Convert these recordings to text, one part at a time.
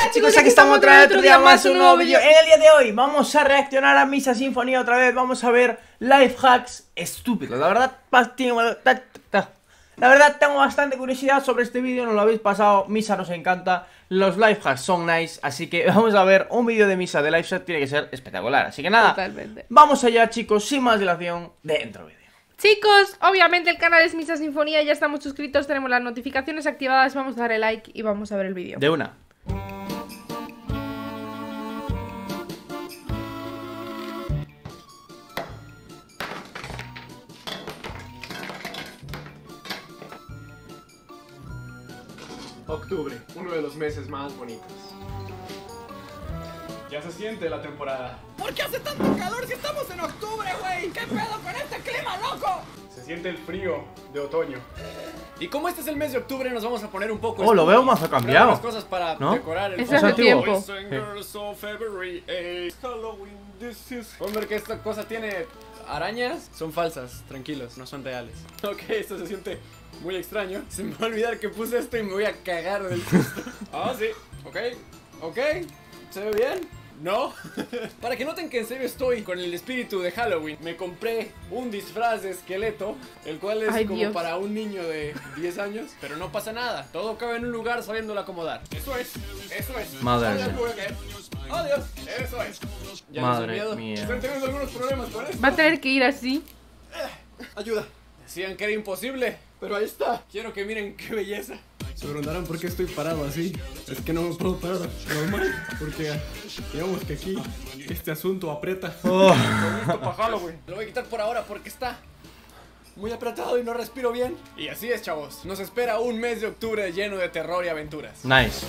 Chicos, aquí estamos otra vez, otro día más, un nuevo vídeo. En el día de hoy vamos a reaccionar a Misa Sinfonía otra vez. Vamos a ver life hacks estúpidos. La verdad tengo bastante curiosidad sobre este vídeo. No lo habéis pasado, Misa nos encanta. Los life hacks son nice. Así que vamos a ver un vídeo de Misa de life hack. Tiene que ser espectacular. Así que nada, totalmente. Vamos allá, chicos, sin más dilación, dentro vídeo. Chicos, obviamente el canal es Misa Sinfonía, ya estamos suscritos, tenemos las notificaciones activadas, vamos a darle like y vamos a ver el vídeo. De una. Octubre, uno de los meses más bonitos. Ya se siente la temporada. ¿Por qué hace tanto calor si estamos en octubre, güey? ¿Qué pedo con este clima, loco? Se siente el frío de otoño. Y como este es el mes de octubre, nos vamos a poner un poco... Oh, lo veo más cambiado. Unas cosas para decorar el Es hace tiempo. Hombre, que esta cosa tiene arañas. Son falsas, tranquilos, no son reales. Ok, esto se siente muy extraño. Se me va a olvidar que puse esto y me voy a cagar del susto. Ah, sí, ok. ¿Se ve bien? ¿No? Para que noten que en serio estoy con el espíritu de Halloween, me compré un disfraz de esqueleto, el cual es como para un niño de 10 años, pero no pasa nada, todo cabe en un lugar sabiéndolo acomodar. Eso es. Madre mía. Adiós, eso es. Ya Madre mía. Estoy teniendo algunos problemas con esto. Va a tener que ir así. Ayuda. Decían que era imposible, pero ahí está. Quiero que miren qué belleza. Se preguntarán por qué estoy parado así. Es que no me puedo parar normal, porque digamos que aquí este asunto aprieta. Listo para Halloween. Lo voy a quitar por ahora porque está muy apretado y no respiro bien. Y así es, chavos. Nos espera un mes de octubre lleno de terror y aventuras. Nice.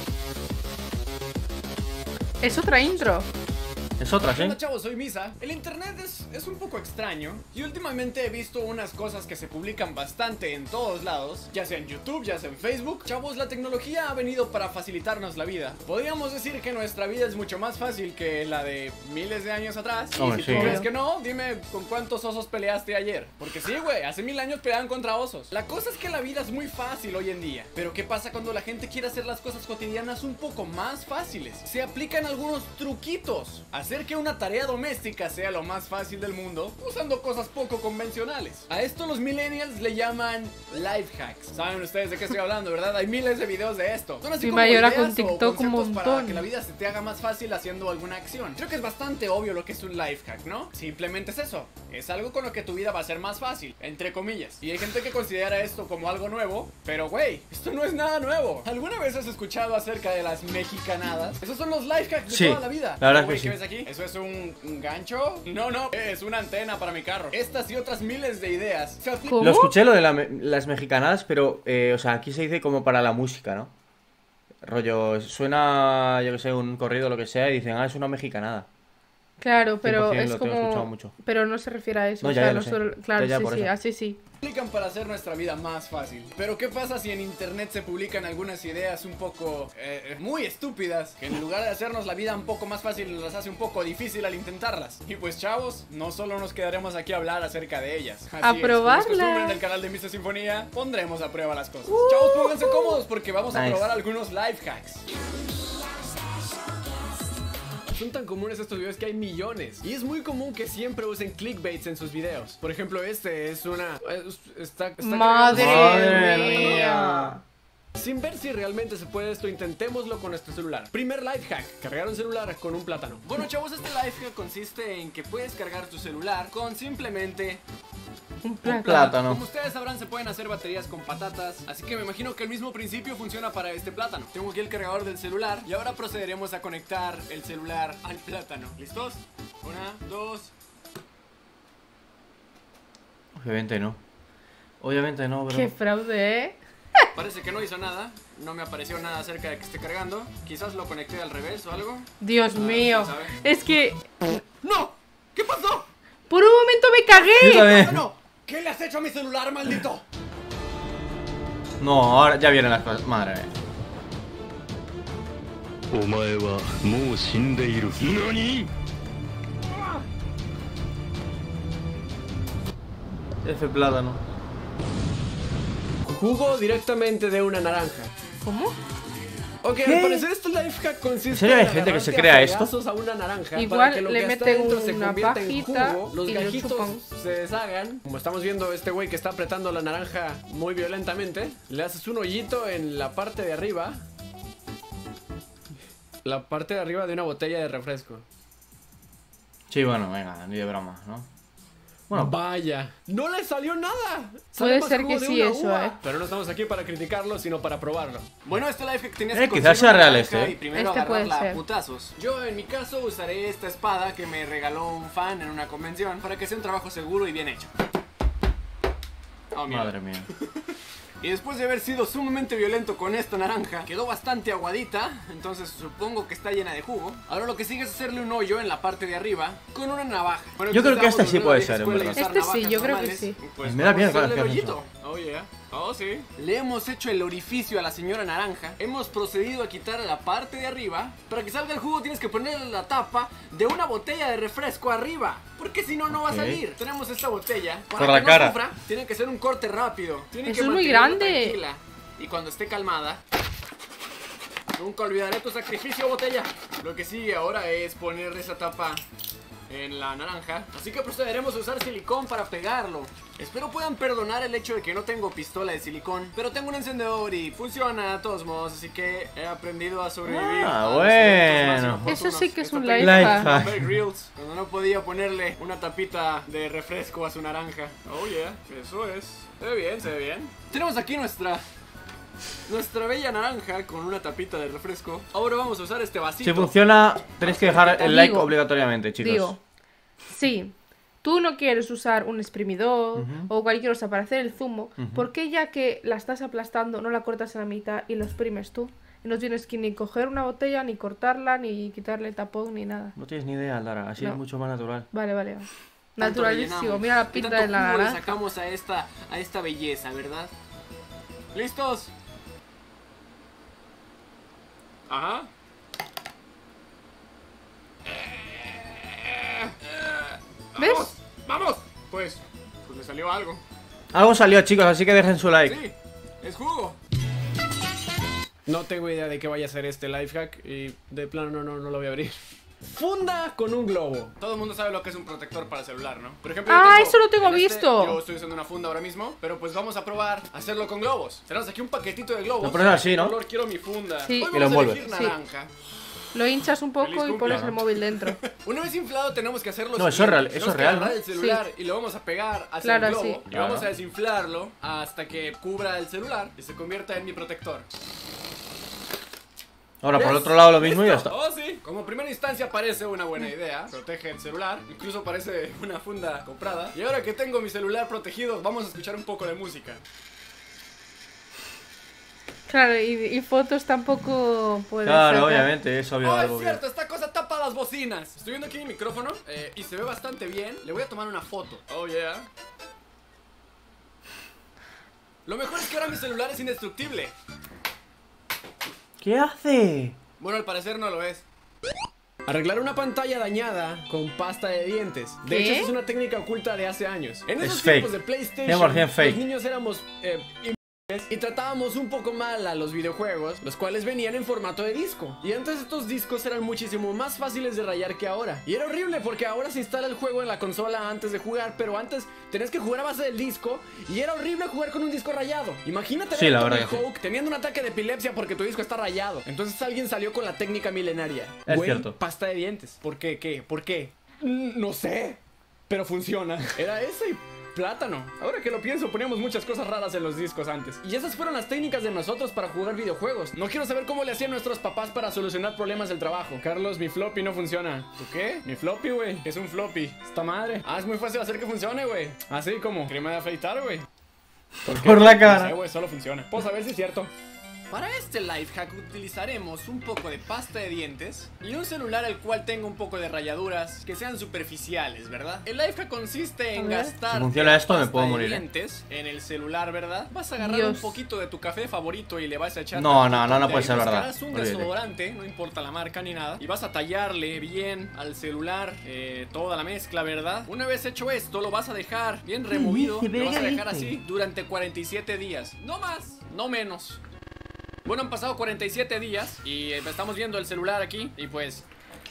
Es otra intro. Es otra, ¿sí? Hola, chavos, soy Misa. El internet es un poco extraño y últimamente he visto unas cosas que se publican bastante en todos lados, ya sea en YouTube, ya sea en Facebook. Chavos, la tecnología ha venido para facilitarnos la vida. Podríamos decir que nuestra vida es mucho más fácil que la de miles de años atrás. Hombre, Y si tú sí. crees que no, dime con cuántos osos peleaste ayer. Porque sí, güey, hace 1000 años peleaban contra osos. La cosa es que la vida es muy fácil hoy en día. Pero ¿qué pasa cuando la gente quiere hacer las cosas cotidianas un poco más fáciles? Se aplican algunos truquitos. Hacer que una tarea doméstica sea lo más fácil del mundo usando cosas poco convencionales. A esto los millennials le llaman life hacks. Saben ustedes de qué estoy hablando, ¿verdad? Hay miles de videos de esto. Son así Mi como mayora ideas con o TikTok un conceptos para montón. que la vida se te haga más fácil haciendo alguna acción. Creo que es bastante obvio lo que es un life hack, ¿no? Simplemente es eso. Es algo con lo que tu vida va a ser más fácil, entre comillas. Y hay gente que considera esto como algo nuevo, pero güey, esto no es nada nuevo. ¿Alguna vez has escuchado acerca de las mexicanadas? Esos son los life hacks de Sí, toda la vida. la verdad Güey, que sí. ¿qué ves aquí? ¿Eso es un gancho? No, es una antena para mi carro. Estas y otras miles de ideas se aplican. ¿Cómo? Lo escuché lo de las mexicanadas, pero, o sea, aquí se dice como para la música, ¿no? Rollo, suena, yo que sé, un corrido o lo que sea y dicen, es una mexicanada. Claro, pero 100% es lo tengo escuchado como... mucho. Pero no se refiere a eso. No, o ya, sea, ya lo no sé. solo... Claro, Ya, sí, por sí, eso. así sí. Publican para hacer nuestra vida más fácil. Pero ¿qué pasa si en internet se publican algunas ideas un poco muy estúpidas, que en lugar de hacernos la vida un poco más fácil nos las hace un poco difícil al intentarlas? Y pues, chavos, no solo nos quedaremos aquí a hablar acerca de ellas. Así A es, probarlas. como es costumbre en el canal de Misa Sinfonía, pondremos a prueba las cosas. Chavos, pónganse cómodos porque vamos a Nice. probar algunos life hacks. Son tan comunes estos videos que hay millones. Y es muy común que siempre usen clickbaits en sus videos. Por ejemplo, este es una... está Madre Madre mía. mía. Sin ver si realmente se puede esto, intentémoslo con nuestro celular. Primer life hack, cargar un celular con un plátano. Bueno, chavos, este life hack consiste en que puedes cargar tu celular con simplemente Un Plátano. plátano. Como ustedes sabrán, se pueden hacer baterías con patatas, así que me imagino que el mismo principio funciona para este plátano. Tengo aquí el cargador del celular y ahora procederemos a conectar el celular al plátano. ¿Listos? 1, 2... Obviamente no. Obviamente no, bro. Qué fraude, ¿eh? Parece que no hizo nada, no me apareció nada acerca de que esté cargando. Quizás lo conecté al revés o algo. Dios mío. ¿quién sabe? Es que... ¡No! ¿Qué pasó? Por un momento me Yo cagué. también. ¡No! ¿Qué le has hecho a mi celular, maldito? No, ahora ya vienen las cosas. Madre mía. お前はもう死んでいる。何？ F plátano. Jugo directamente de una naranja. ¿Cómo? Ok, ¿Qué? al parecer este life hack consiste ¿En serio hay en gente que se agarrarte crea a esto? fregazos a una naranja Igual para que lo le que está meten dentro se una convierta en pajita jugo, los y lo gajitos chupan. se deshagan. Como estamos viendo este güey que está apretando la naranja muy violentamente, le haces un hoyito en la parte de arriba. La parte de arriba de una botella de refresco. Sí, bueno, venga, ni de broma, ¿no? Bueno, Vaya, no le salió nada. Puede Sale más ser jugo que de sí una eso, uva. Pero no estamos aquí para criticarlo, sino para probarlo. Bueno, este life hack tenías que quizás conseguir sea una real naranja este, y primero Este puede agarrarla a ser. putazos. Yo en mi caso usaré esta espada que me regaló un fan en una convención para que sea un trabajo seguro y bien hecho. Oh, mierda. madre mía. Y después de haber sido sumamente violento con esta naranja, quedó bastante aguadita, entonces supongo que está llena de jugo. Ahora lo que sigue es hacerle un hoyo en la parte de arriba con una navaja. Bueno, Yo creo que esta estamos sí de puede nueva ser, en escuela y verdad. usar Este sí, navajas yo creo que normales. sí. Pues Me da vamos miedo a hacerle cada el vez que hoyito. Oh yeah. Oh sí. Le hemos hecho el orificio a la señora naranja. Hemos procedido a quitar la parte de arriba. Para que salga el jugo tienes que ponerle la tapa de una botella de refresco arriba. Porque si no, no va a Ok. salir. Tenemos esta botella. Para Por que la no cara. sufra, tiene que ser un corte rápido. Tiene Eso que es muy mantenerla grande. tranquila. Y cuando esté calmada, nunca olvidaré tu sacrificio, botella. Lo que sigue ahora es poner esa tapa en la naranja. Así que procederemos a usar silicón para pegarlo. Espero puedan perdonar el hecho de que no tengo pistola de silicón, pero tengo un encendedor y funciona a todos modos, así que he aprendido a sobrevivir. Ah, a los eventos más bueno. inoportunos. Eso sí que es Esta un técnica life hack. se llama Bear Grylls, cuando no podía ponerle una tapita de refresco a su naranja. Oh yeah, eso es. Se ve bien, se ve bien. Tenemos aquí nuestra bella naranja con una tapita de refresco. Ahora vamos a usar este vasito. Si funciona, tenéis que dejar el like Digo, obligatoriamente, chicos. Digo, sí, tú no quieres usar un exprimidor o cualquier cosa para hacer el zumo, ¿por qué ya que la estás aplastando no la cortas a la mitad y lo exprimes tú? Y no tienes que ni coger una botella, ni cortarla, ni quitarle tapón, ni nada. No tienes ni idea, Lara, así No. es mucho más natural. Vale, vale, vale. Tanto Naturalísimo, rellenamos. mira la ¿Qué pinta tanto de la jugo le naranja. sacamos a esta belleza, ¿verdad? ¿Listos? Ajá. ¿Ves? ¡Vamos! ¡Vamos! Pues me salió algo. Algo salió, chicos, así que dejen su like. Sí, es jugo. No tengo idea de qué vaya a ser este life hack y de plano no lo voy a abrir. Funda con un globo. Todo el mundo sabe lo que es un protector para celular, ¿no? Por ejemplo, Ah, yo eso lo tengo en visto. Yo estoy usando una funda ahora mismo, pero pues vamos a probar a hacerlo con globos. Tenemos aquí un paquetito de globos. Lo pones así, ¿no? ¿Qué color quiero mi funda? Sí. Hoy Y lo vamos a envuelves. elegir Sí. naranja. Lo hinchas un poco Feliz y pones cumpleaños. el móvil dentro. Una vez inflado tenemos que hacerlo. No, eso es real, eso es real, ¿no? El celular y lo vamos a pegar hacia Claro, el globo sí. y vamos Claro. a desinflarlo hasta que cubra el celular y se convierta en mi protector. Ahora, por el ¿Ves? otro lado lo mismo y ya ¿Listo? está. Oh, sí. Como primera instancia parece una buena idea. Protege el celular. Incluso parece una funda comprada. Y ahora que tengo mi celular protegido, vamos a escuchar un poco de música. Claro, y fotos tampoco puedes Claro, sacar. obviamente, es obvio Oh, es algo. cierto, esta cosa tapa las bocinas. Estoy viendo aquí mi micrófono y se ve bastante bien. Le voy a tomar una foto. Oh, yeah. Lo mejor es que ahora mi celular es indestructible. ¿Qué hace? Bueno, al parecer no lo es. Arreglar una pantalla dañada con pasta de dientes. De ¿Qué? hecho, esa es una técnica oculta de hace años. En esos fake. tiempos de PlayStation, 100% fake. los niños éramos y tratábamos un poco mal a los videojuegos, los cuales venían en formato de disco. Y antes estos discos eran muchísimo más fáciles de rayar que ahora. Y era horrible porque ahora se instala el juego en la consola antes de jugar, pero antes tenías que jugar a base del disco y era horrible jugar con un disco rayado. Imagínate Sí, ver la a verdad Tony que sí. Hawk teniendo un ataque de epilepsia porque tu disco está rayado. Entonces alguien salió con la técnica milenaria. Es Güey, cierto. pasta de dientes. ¿Por qué? ¿Qué? ¿Por qué? No sé, pero funciona. Era ese y plátano. Ahora que lo pienso, poníamos muchas cosas raras en los discos antes. Y esas fueron las técnicas de nosotros para jugar videojuegos. No quiero saber cómo le hacían nuestros papás para solucionar problemas del trabajo. Carlos, mi floppy no funciona. ¿Tú qué? Mi floppy, güey. ¿Qué es un floppy? Esta madre. Ah, es muy fácil hacer que funcione, güey. Así como crema de afeitar, güey. Por la No cara. sé, güey, solo funciona. Puedo saber si es cierto. Para este life hack utilizaremos un poco de pasta de dientes y un celular al cual tenga un poco de rayaduras que sean superficiales, ¿verdad? El life hack consiste en A ver. gastar Si funciona esto, me pasta puedo de morir, dientes en el celular, ¿verdad? Vas a agarrar Dios. un poquito de tu café favorito y le vas a echar No, tantito, no de puede ahí ser verdad. buscarás un Olvídate. desodorante, no importa la marca ni nada, y vas a tallarle bien al celular toda la mezcla, ¿verdad? Una vez hecho esto, lo vas a dejar bien removido, dice? lo vas a ¿Qué dejar dice? así durante 47 días, no más, no menos. Bueno, han pasado 47 días y estamos viendo el celular aquí y pues...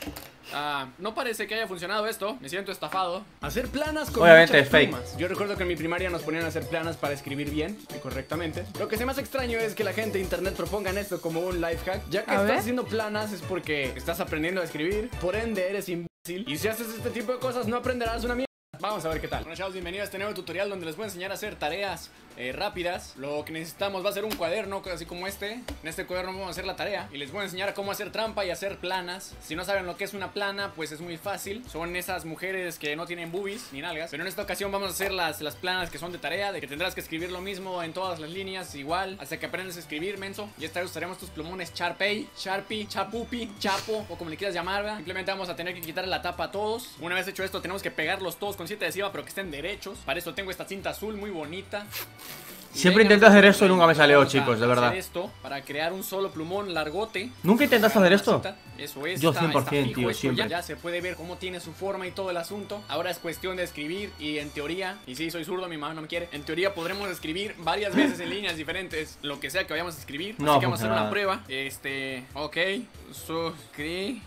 no parece que haya funcionado esto. Me siento estafado. Hacer planas con obviamente muchas es fake. plumas. Yo recuerdo que en mi primaria nos ponían a hacer planas para escribir bien y correctamente. Lo que se más extraño es que la gente de internet propongan esto como un life hack. Ya que estás haciendo planas es porque estás aprendiendo a escribir. Por ende eres imbécil. Y si haces este tipo de cosas no aprenderás una mierda. Vamos a ver qué tal. Bueno, chavos, bienvenidos a este nuevo tutorial donde les voy a enseñar a hacer tareas rápidas. Lo que necesitamos va a ser un cuaderno, así como este. En este cuaderno vamos a hacer la tarea y les voy a enseñar cómo hacer trampa y hacer planas. Si no saben lo que es una plana, pues es muy fácil. Son esas mujeres que no tienen boobies ni nalgas. Pero en esta ocasión vamos a hacer las planas que son de tarea, de que tendrás que escribir lo mismo en todas las líneas, igual, hasta que aprendes a escribir, menso. Y esta vez usaremos tus plumones Sharpie, Chapupi, Chapo, o como le quieras llamar, ¿verdad? Simplemente vamos a tener que quitarle la tapa a todos. Una vez hecho esto, tenemos que pegarlos todos con cinta adhesiva, pero que estén derechos. Para eso tengo esta cinta azul muy bonita. Siempre intento hacer esto y nunca me salió, chicos, de verdad. Hacer esto para crear un solo plumón largote. ¿Nunca intentaste hacer esto? Eso es. Yo 100%, tío, siempre. Ya se puede ver cómo tiene su forma y todo el asunto. Ahora es cuestión de escribir y en teoría, y sí, soy zurdo, mi mamá no me quiere. En teoría podremos escribir varias veces en líneas diferentes lo que sea que vayamos a escribir. No, así que vamos a hacer una nada. prueba. Ok, suscríbete.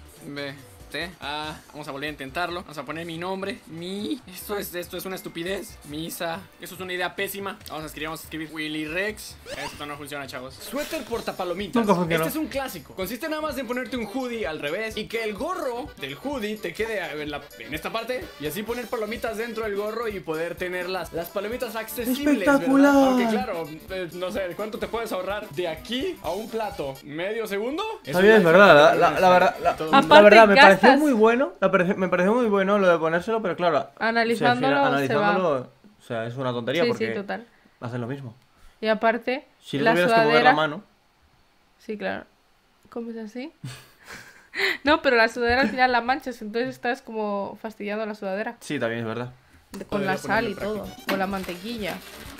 Vamos a volver a intentarlo. Vamos a poner mi nombre. Esto es una estupidez. Misa. Eso es una idea pésima. Vamos a escribir Willy Rex. Esto no funciona, chavos. Suéter portapalomitas. Nunca funcionó. Este es un clásico. Consiste nada más en ponerte un hoodie al revés y que el gorro del hoodie te quede en esta parte y así poner palomitas dentro del gorro y poder tener las palomitas accesibles. ¡Espectacular! ¿Verdad? Aunque claro, no sé, ¿cuánto te puedes ahorrar de aquí a un plato? ¿Medio segundo? Está bien, es verdad. La verdad, me pareció gastas. muy bueno. Me pareció muy bueno lo de ponérselo, pero claro. Analizándolo, analizándolo, o sea, es una tontería Sí, porque sí, total. hacen lo mismo. Y aparte, Si no la tuvieras que mover sudadera... la mano. Sí, claro. ¿Cómo es así? No, pero la sudadera al final la manchas, entonces estás como fastidiando la sudadera. Sí, también es verdad. Con la Podría sal y ponerlo todo. Con la mantequilla.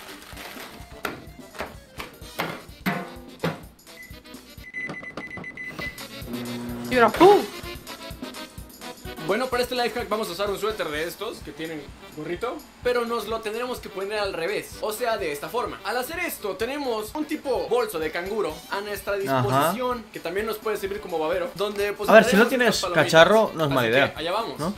Y ahora ¡pum! Bueno, para este life hack vamos a usar un suéter de estos que tienen gorrito, pero nos lo tendremos que poner al revés, o sea, de esta forma. Al hacer esto tenemos un tipo bolso de canguro a nuestra disposición, que también nos puede servir como babero, donde pues, A ver, si no tienes cacharro, no es mala idea. Allá vamos. ¿No?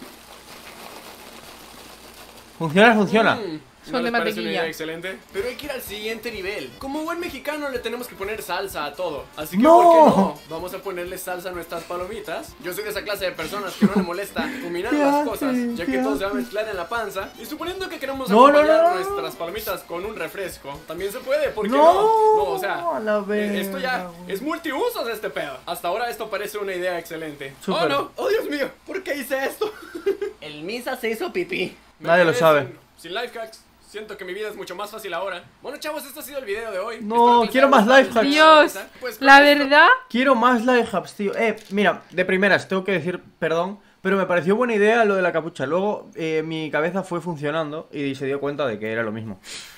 Funciona. Son de ¿No les parece una mantequilla. idea excelente? Pero hay que ir al siguiente nivel. Como buen mexicano le tenemos que poner salsa a todo. Así que ¡No! ¿por qué no? Vamos a ponerle salsa a nuestras palomitas. Yo soy de esa clase de personas que no le molesta combinar ¿Qué las haces? cosas, ya que ¿Qué todo se va a haces? mezclar en la panza. Y suponiendo que queremos No, acompañar no. nuestras palomitas con un refresco, también se puede, ¿por qué No, no? No, o sea, a la verga, esto ya güey. es multiusos este pedo. Hasta ahora esto parece una idea excelente. Súper. Oh no, oh Dios mío, ¿por qué hice esto? El Misa se hizo pipí. Nadie lo sabe. Sin life hacks. Siento que mi vida es mucho más fácil ahora. Bueno, chavos, esto ha sido el video de hoy. No, Espero que les quiero haya más gustado. life hacks. Dios, Pues con la esto- verdad... Quiero más life hacks, tío. Mira, de primeras tengo que decir perdón, pero me pareció buena idea lo de la capucha. Luego mi cabeza fue funcionando y se dio cuenta de que era lo mismo.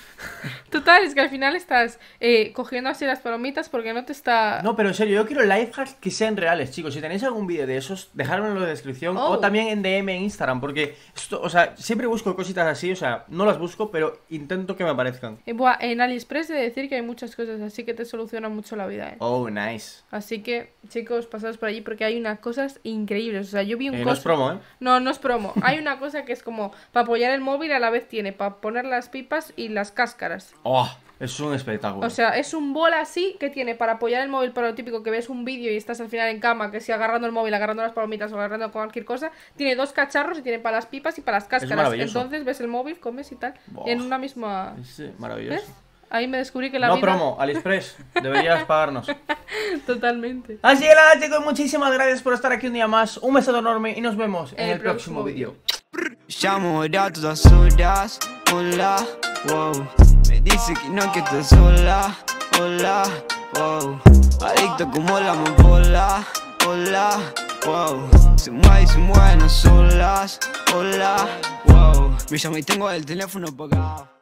Total, es que al final estás cogiendo así las palomitas porque no te está... No, pero en serio, yo quiero life hacks que sean reales, chicos. Si tenéis algún vídeo de esos, dejármelo en la descripción Oh. o también en DM en Instagram, porque esto, o sea, siempre busco cositas así, o sea, no las busco, pero intento que me aparezcan. Buah, en AliExpress he de decir que hay muchas cosas así que te solucionan mucho la vida, ¿eh? Oh, nice. Así que, chicos, pasaos por allí porque hay unas cosas increíbles. O sea, yo vi un No es promo, ¿eh? No, no es promo. Hay una cosa que es como para apoyar el móvil, a la vez tiene para poner las pipas y las cáscaras. Oh, es un espectáculo. O sea, es un bol así que tiene para apoyar el móvil, para lo típico que ves un vídeo y estás al final en cama, que si agarrando el móvil, agarrando las palomitas o agarrando cualquier cosa. Tiene dos cacharros y tiene para las pipas y para las cáscaras. maravilloso. Entonces ves el móvil, comes y tal. Buah. Y en una misma... Es maravilloso. ¿Ves? Ahí me descubrí que la No vida... promo, AliExpress, deberías pagarnos. Totalmente. Así que nada, chicos, muchísimas gracias por estar aquí un día más. Un beso enorme y nos vemos en el próximo vídeo. Llamo a todas horas, hola, wow. Me dice que no, que estás sola, hola, wow. Adicto como la amapola, hola, wow. Se mueven solas, hola, wow. Me llama y tengo el teléfono apagado.